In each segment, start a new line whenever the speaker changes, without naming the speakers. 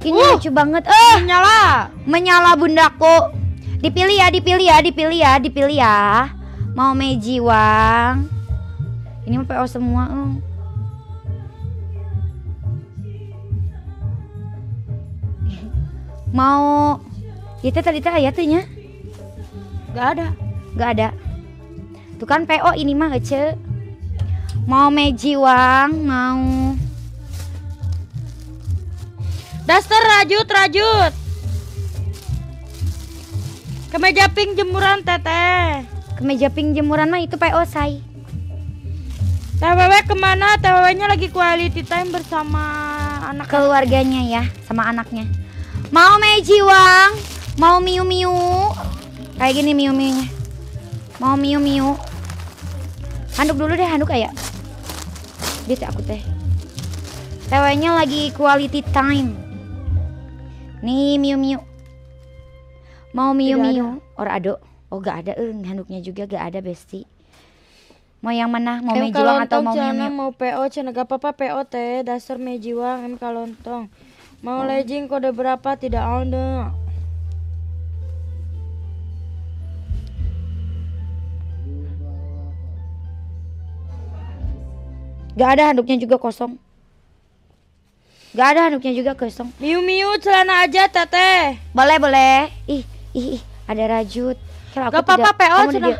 Ini lucu banget. Menyala bundaku. Dipilih ya. Mau Meiji Wang. Ini mah PO semua. Mau itu tadi ya tuhnya. Gak ada. Tuh kan PO ini mah ece. Mau Meiji Wang, mau
Daster rajut. Kemeja pink jemuran teteh.
Kemeja pink jemuran mah itu PO say.
TWW kemana? TWW-nya lagi quality time bersama anak
keluarganya ya, sama anaknya. Mau Meiji Wang, mau Miu Miu. Kayak gini Miu Miunya. Mau Miu Miu. Handuk dulu deh, handuk kayak. Dia aku teh. TWW-nya lagi quality time. Nih Miu Miu. Mau Miu Miu. Ora ado. Oh gak ada, handuknya juga gak ada besti. Mau yang mana? Mau Meiji Wang atau mau Miu Miu?
Mau PO cina gak apa-apa PO teh. Dasar Meiji Wang MK lontong. Mau legging kode berapa? Tidak ada.
Gak ada, handuknya juga kosong. Miu
Miu celana aja teteh.
Boleh. Ih, ada rajut.
Gak apa-apa PO cina.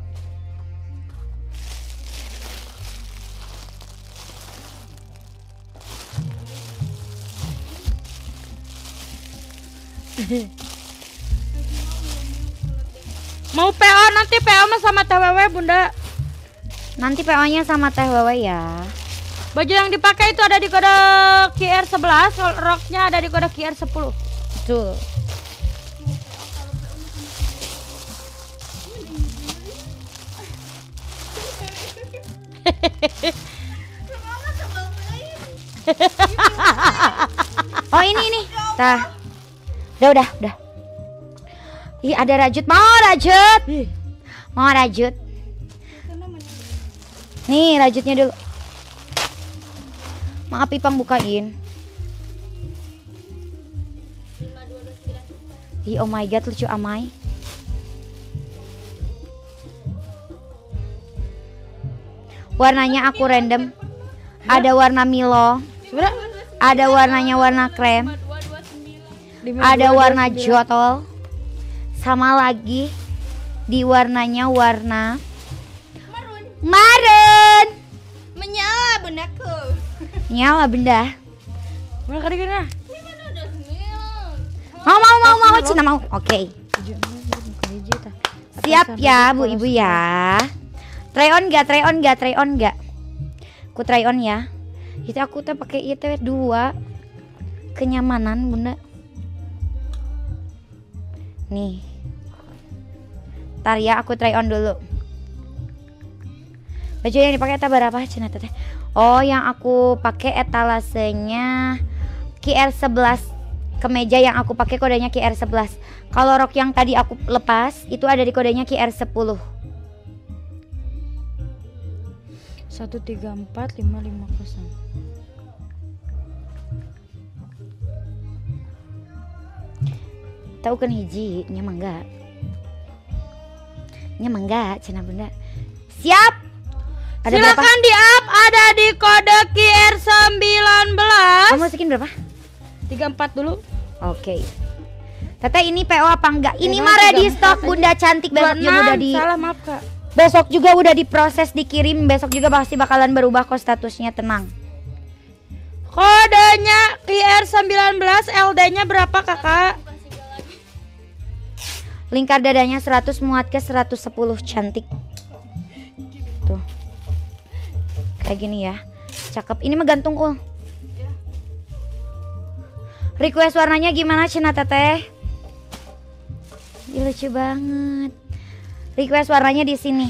Mau PO nanti PO sama TWW bunda.
Nanti PO-nya sama TWW ya.
Baju yang dipakai itu ada di kode QR11, roknya ada di kode QR10.
Tuh. Oh ini. Tah. Udah. Ih ada rajut, mau rajut. Nih rajutnya dulu. Maaf Ipang bukain. Ih oh my god lucu amai. Warnanya aku random. Ada warna Milo. Ada warnanya warna krem. Ada warna jotol. Sama lagi di warnanya warna marun.
Menyala bundaku.
Nyala benda.
Mana kadang-kadang?
Mau Cina mau. Oke. Siap ya Bu Ibu ya. Try on gak? Aku try on ya. Itu aku tuh pakai itu 2 kenyamanan bunda. Nih. Ntar ya aku try on dulu. Baju yang dipakai eta berapa Cina teteh? Oh yang aku pakai etalasenya QR11. Kemeja yang aku pakai kodenya QR11. Kalau rok yang tadi aku lepas itu ada di kodenya QR10.
134550.
Tahu kan hiji nyamangga Cina bunda. Siap. Ada
silakan
berapa?
di up ada di kode QR19.
Kamu masukin berapa?
34 dulu.
Oke. Teteh ini PO apa enggak? Ini mah ready stock bunda cantik. Besok juga udah di
salah maaf kak.
Besok juga udah diproses dikirim. Besok juga pasti bakalan berubah kok statusnya, tenang.
Kodenya QR19, LD-nya berapa kakak?
Lingkar dadanya 100, muat ke 110, cantik. Tuh. Kayak gini ya. Cakep. Ini mah gantung Request warnanya gimana Cina teteh? Ih, lucu banget. Request warnanya di sini.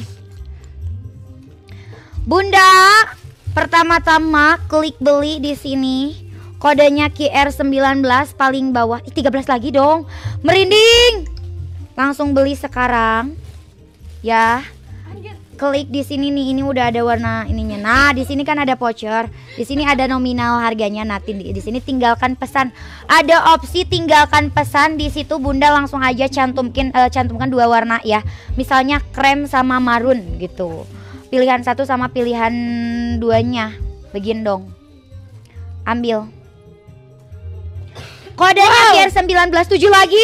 Bunda, pertama-tama klik beli di sini. Kodenya QR19 paling bawah. 13 lagi dong. Merinding. Langsung beli sekarang. Ya. Klik di sini nih. Ini udah ada warna ininya. Nah, di sini kan ada voucher. Di sini ada nominal harganya. Nah, di sini tinggalkan pesan. Ada opsi tinggalkan pesan. Di situ Bunda langsung aja cantumkan 2 warna ya. Misalnya krem sama marun gitu. Pilihan 1 sama pilihan 2-nya. Begin dong. Ambil. Kodenya biar 19 7 lagi.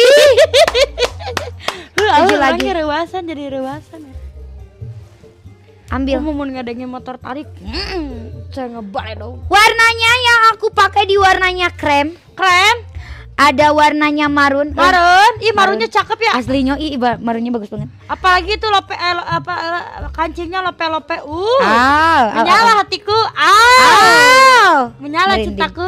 7 lagi.
Rewasan jadi rewasan.
Ambil.
Aku mau ngadengin motor tarik. Saya ngebalik dong.
Warnanya yang aku pakai di warnanya krem.
Krem.
Ada warnanya marun.
Marun. Ih, marunnya cakep ya.
Aslinya marunnya bagus banget.
Apalagi tuh kancingnya lope-lope.
Menyala
Menyala hatiku. Menyala
Merinding.
cintaku.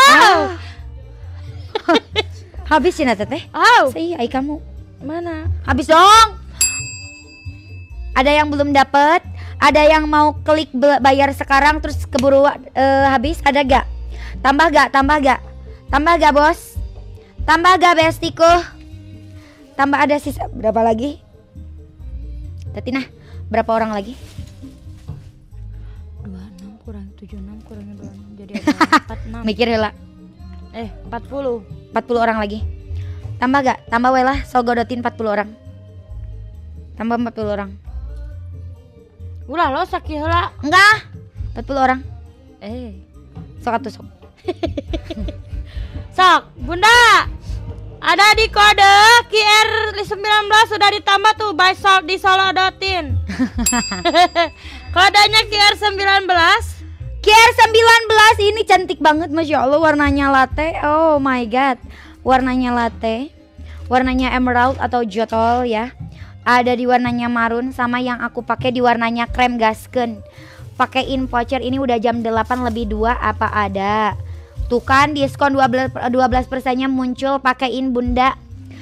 Habis ya teteh. Saya kamu.
Mana?
Habis dong. Ada yang belum dapat, ada yang mau klik bayar sekarang terus keburu habis, ada gak? Tambah gak? Tambah gak? Tambah gak bos? Tambah gak bestiku? Tambah ada sisa berapa lagi? Tatina, berapa orang lagi?
26 kurang 76 kurang 26 jadi ada 46.
Mikir lah.
40
orang lagi. Tambah gak? Tambah welah, so godotin 40 orang. Tambah 40 orang.
Ulah lo sakit heula.
Enggak. 40 orang. Sok atuh sok.
Sok, Bunda. Ada di kode QR 19 sudah ditambah tuh by di Solodotin. Kodenya QR 19.
QR 19 ini cantik banget, Masya Allah, warnanya latte. Oh my god. Warnanya latte. Warnanya emerald atau jotol ya. Ada di warnanya marun sama yang aku pakai di warnanya krem gasken. Pakein voucher ini udah jam 8 lebih 2 apa ada. Tuh kan diskon 12% muncul, pakein Bunda.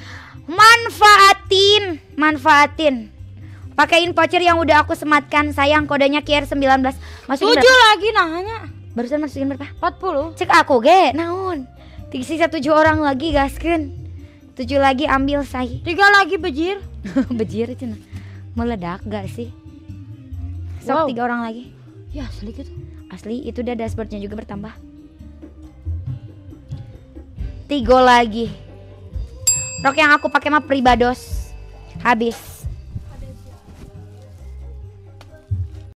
Manfaatin. Pakein voucher yang udah aku sematkan sayang, kodenya QR 19. Masukin
7
berapa?
lagi nanya.
Barusan masukin berapa?
40.
Cek aku ge, naon. Sisa 7 orang lagi gasken. 7 lagi ambil say.
3 lagi bejir.
Bejir cina. Meledak gak sih? Sok 3 orang lagi.
Ya asli gitu.
Asli itu udah dashboardnya juga bertambah. 3 lagi. Rok yang aku pakai mah Pribados. Habis.